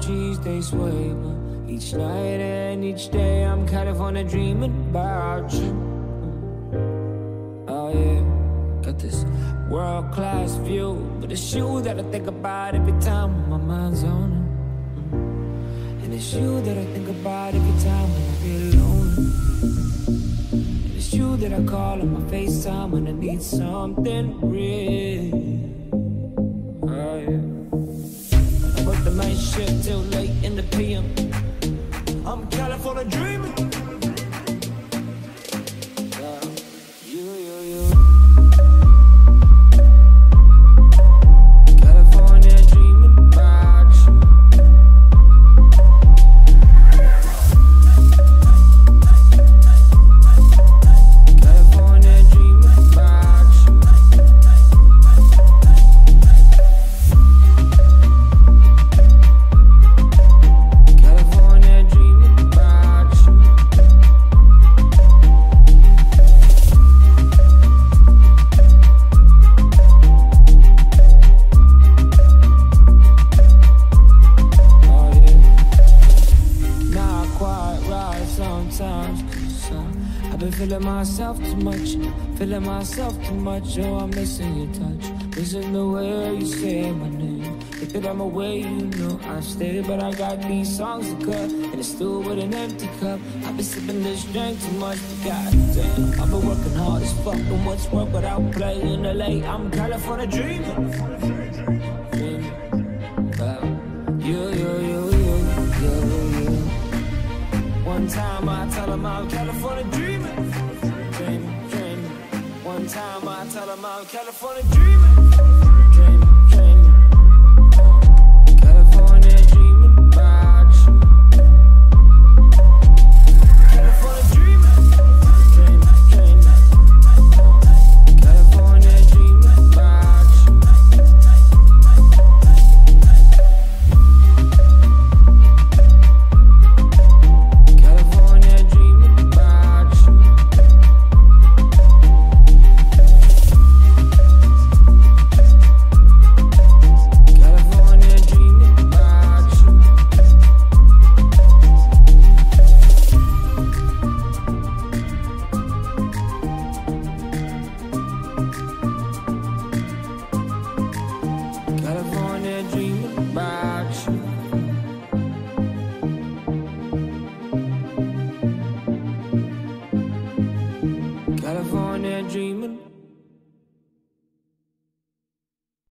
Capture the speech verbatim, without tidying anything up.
G's, they sway me. Each night and each day I'm California dreaming about you. Oh yeah, got this world-class view, but it's you that I think about every time my mind's on it. And it's you that I think about every time when I feel alone. And it's you that I call on my FaceTime when I need something real. Oh yeah, I work the night shift till late in the P M. I'm California dreaming. Yeah, you, you, you. California dreaming about you. California dreaming about you. California dreaming about you. Oh yeah, not quite right sometimes, 'cause uh, I've been feeling myself too much, feeling myself too much. Oh, I'm missing your touch, missing the way you say my name. If that I'm away, you know I stay, but I got these songs to cut, and it's still with an empty cup. I've been sipping this drink too much, but goddamn, I've been working hard as fuck, and what's work without playing L A? I'm California dreaming. Dreaming about you, you, you, you, you, you. One time I tell them I'm California dreaming, dreaming, dreaming. One time I tell them I'm California dreaming, dreaming, dreaming. California dreaming about you. California dreaming, dreaming, dreaming. California dreaming about you. California dreaming about you. California dreaming about you. California dreaming about you. California dreaming